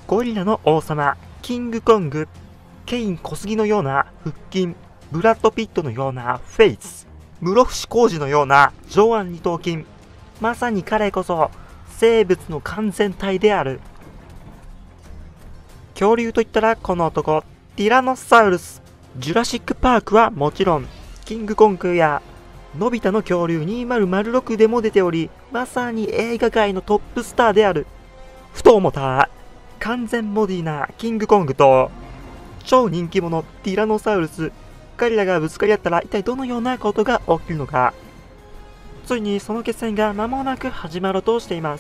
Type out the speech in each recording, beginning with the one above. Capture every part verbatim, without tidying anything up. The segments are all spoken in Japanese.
ゴリラの王様、キングコング、ケイン小杉のような腹筋、ブラッド・ピットのようなフェイス、室伏広治のような上腕二頭筋、まさに彼こそ生物の完全体である。恐竜といったらこの男、ティラノサウルス。ジュラシック・パークはもちろん、キングコングやのび太の恐竜にせんろくでも出ており、まさに映画界のトップスターである。ふと思った。完全ボディなキングコングと超人気者ティラノサウルス、彼らがぶつかり合ったら一体どのようなことが起きるのか。ついにその決戦が間もなく始まろうとしています。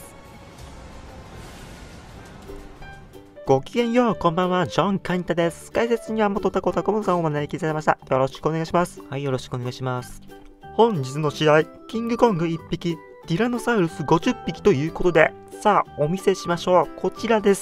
ごきげんよう、こんばんは、ジョン・カニタです。解説には元タコタコムさんをお招きされました。よろしくお願いします。 はい、よろしくお願いします。 本日の試合、キングコングいっぴき、ティラノサウルスごじゅっぴきということで、さあ、お見せしましょう。こちらです。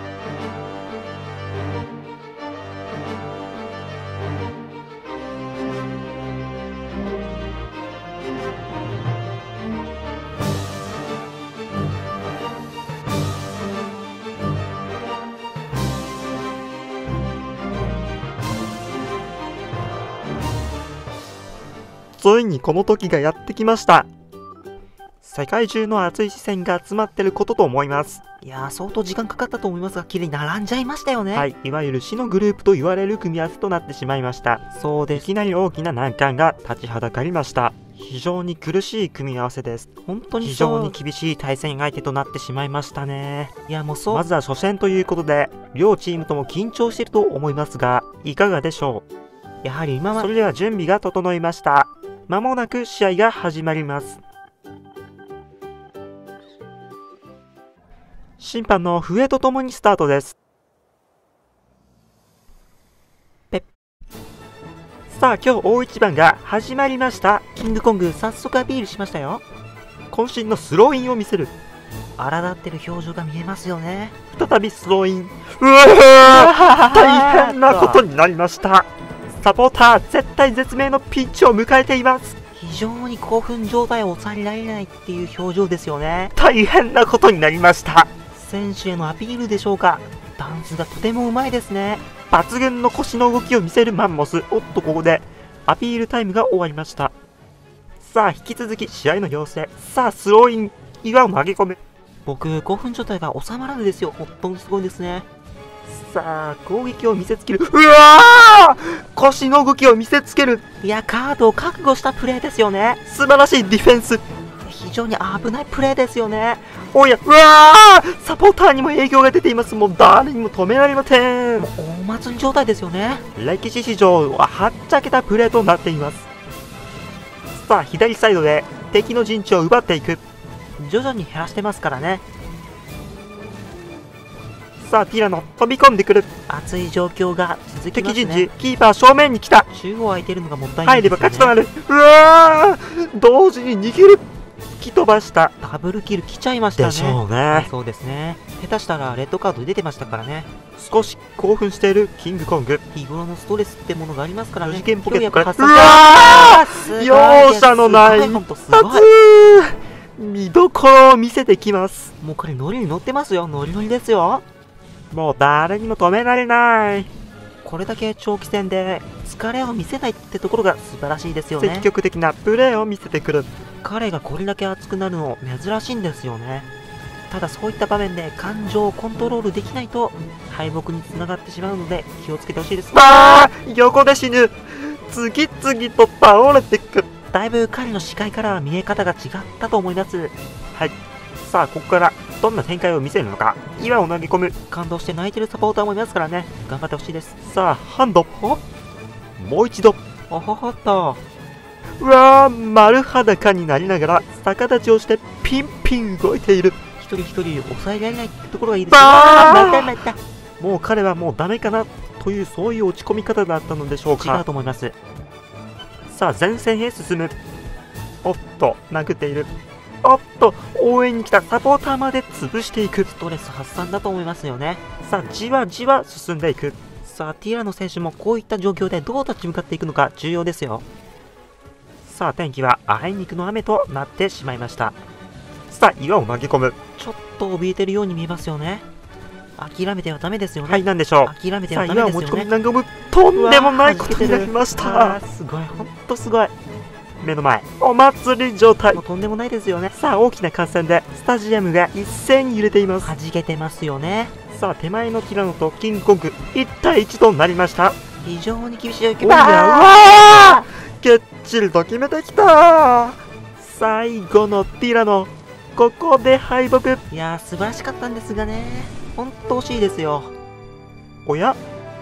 ついにこの時がやってきました。世界中の熱い視線が集まってることと思います。 いやー、相当時間かかったと思いますが、綺麗に並んじゃいましたよね。 はい、いわゆる死のグループと言われる組み合わせとなってしまいました。 そうです。 いきなり大きな難関が立ちはだかりました。非常に苦しい組み合わせです。 本当に非常に厳しい対戦相手となってしまいましたね。 いや、もうそう。 まずは初戦ということで、両チームとも緊張していると思いますが、いかがでしょう。やはり今は。 それでは準備が整いました。まもなく試合が始まります。審判の笛とともにスタートです。ペッ。さあ、今日大一番が始まりました。 キングコング、早速アピールしましたよ。 渾身のスローインを見せる。 荒立ってる表情が見えますよね。 再びスローイン。うわー大変なことになりました。サポーター、絶体絶命のピンチを迎えています。 非常に興奮状態を抑えられないっていう表情ですよね。 大変なことになりました。 選手へのアピールでしょうか。ダンスがとてもうまいですね。 抜群の腰の動きを見せるマンモス。おっと、ここでアピールタイムが終わりました。さあ、引き続き試合の要請。さあ、スローイン、岩を投げ込む。 僕、興奮状態が収まらぬですよ。本当にすごいですね。 さあ、攻撃を見せつける。うわー腰の動きを見せつける。 いや、カードを覚悟したプレーですよね。 素晴らしいディフェンス。 非常に危ないプレーですよね。 おや、うわーサポーターにも影響が出ています。もう誰にも止められません。 もう大祭り状態ですよね。 歴史史上はっちゃけたプレーとなっています。さあ、左サイドで敵の陣地を奪っていく。 徐々に減らしてますからね。 さあ、ティラノ飛び込んでくる。 熱い状況が続きますね。 敵陣地、キーパー正面に来た。 中央空いてるのがもったいないですよね。入れば勝ちとなる。うわー同時に逃げる。吹き飛ばした。 ダブルキル来ちゃいましたね。 でしょうね。 そうですね。下手したらレッドカード出てましたからね。 少し興奮しているキングコング。 日頃のストレスってものがありますからね。 事件ポケットからうわー容赦のない一発。見どころを見せてきます。 もうこれノリに乗ってますよ。ノリノリですよ。 もう誰にも止められない。 これだけ長期戦で疲れを見せないってところが素晴らしいですよね。 積極的なプレーを見せてくる。 彼がこれだけ熱くなるの珍しいんですよね。ただそういった場面で感情をコントロールできないと敗北につながってしまうので気をつけてほしいです。 あー横で死ぬ。次々と倒れていく。 だいぶ彼の視界からは見え方が違ったと思います。 はい。さあ、ここからどんな展開を見せるのか。岩を投げ込む。 感動して泣いてるサポーターもいますからね。頑張ってほしいです。 さあ、ハンド。もう一度。 おほほっと。 うわー丸裸になりながら逆立ちをしてピンピン動いている。 一人一人抑えられないってところがいいですね。 またまたもう彼はもうダメかなというそういう落ち込み方だったのでしょうか。 違うと思います。 さあ、前線へ進む。おっと殴っている。おっと応援に来たサポーターまで潰していく。 ストレス発散だと思いますよね。 さあ、じわじわ進んでいく。 さあ、ティラノ選手もこういった状況でどう立ち向かっていくのか重要ですよ。 さあ、天気はあいにくの雨となってしまいました。さあ、岩を投げ込む。 ちょっと怯えてるように見えますよね。 諦めてはダメですよね。 はい、なんでしょう。 諦めてさあ、 はダメ今はもちろんですよね。 ナンゴム、とんでもないことになりましうわた。 ーすごい、ほんとすごい。 目の前、お祭り状態もう。とんでもないですよね。 さあ、大きな歓声で、スタジアムが一斉に揺れています。 弾けてますよね。 さあ、手前のティラノとキングコング、いち対いちとなりました。 非常に厳しい受けおや、うわわーきっちりと決めてきた。最後のティラノ、ここで敗北。 いやー、素晴らしかったんですがね。ほんと惜しいですよ。 おや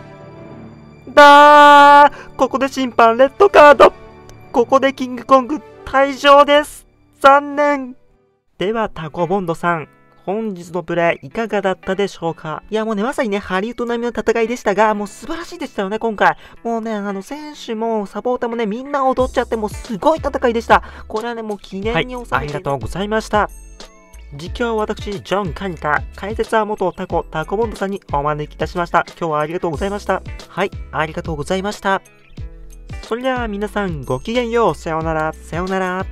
だー、ここで審判レッドカード。ここでキングコング退場です。残念。ではタコボンドさん、本日のプレイいかがだったでしょうか。 いや、もうね、まさにね、ハリウッド並みの戦いでしたが、もう素晴らしいでしたよね、今回。もうね、あの、選手もサポーターもね、みんな踊っちゃって、もうすごい戦いでした。これはね、もう記はい念に収めて、 ありがとうございました。実況は私、ジョン・カニタ、解説は元タコ、タコボンドさんにお招きいたしました。今日はありがとうございました。 はい、ありがとうございました。 それでは皆さんごきげんよう。さようなら。 さようなら。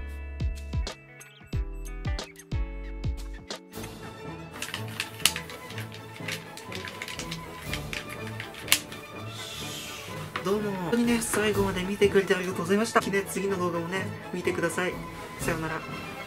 どうも、本当にね、最後まで見てくれてありがとうございました。ね、次の動画もね、見てください。さようなら。